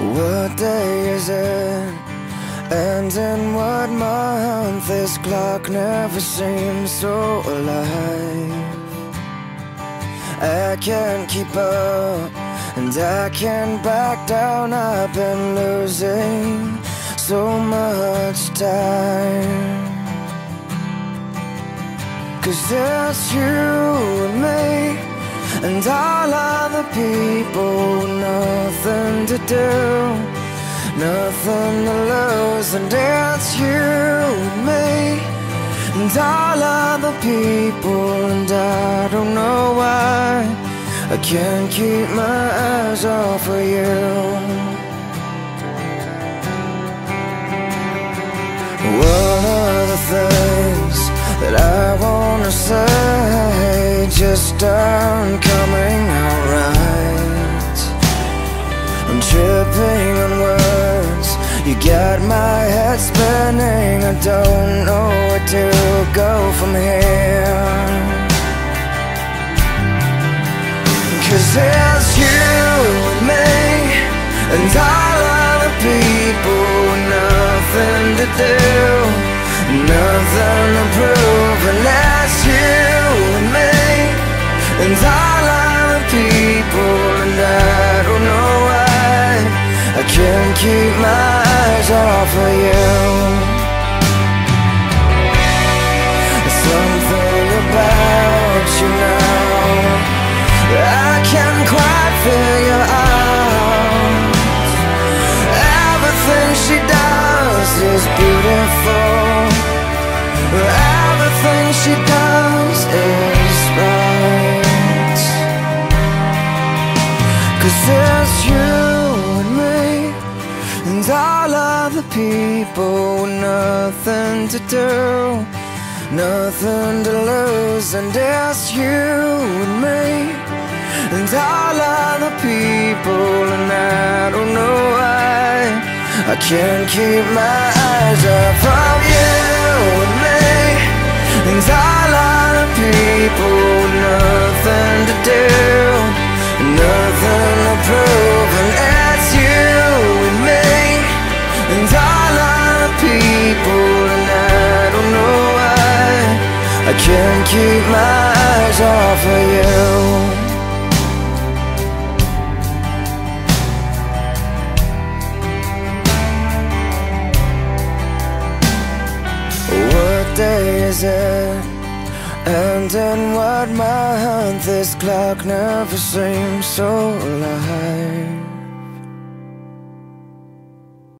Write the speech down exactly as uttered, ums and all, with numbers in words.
What day is it? And in what month? This clock never seems so alive. I can't keep up, and I can't back down. I've been losing so much time. Cause it's you and me, and all other people, nothing to do, nothing to lose. And it's you and me, and all other people, and I don't know why I can't keep my eyes off of you. What are the things that I wanna say just aren't coming out right? I'm tripping on words, you got my head spinning. I don't know where to go from here. Cause it's you and me, and all other people, nothing to do, nothing to prove. And that's you and me, and all other people, and I don't know why I can't keep my eyes off of you. Something about you now I can't quite figure out. Everything she does is beautiful, everything she does is right. Cause it's you and me, and all other people, nothing to do, nothing to lose. And it's you and me, and all other people, and I don't know why I can't keep my eyes off of you and me, and all other people, nothing to do, nothing to prove. And it's you and me, and all other people, and I don't know why I can't keep my eyes off of you. What day is it? And in what month? This clock never seems so alive.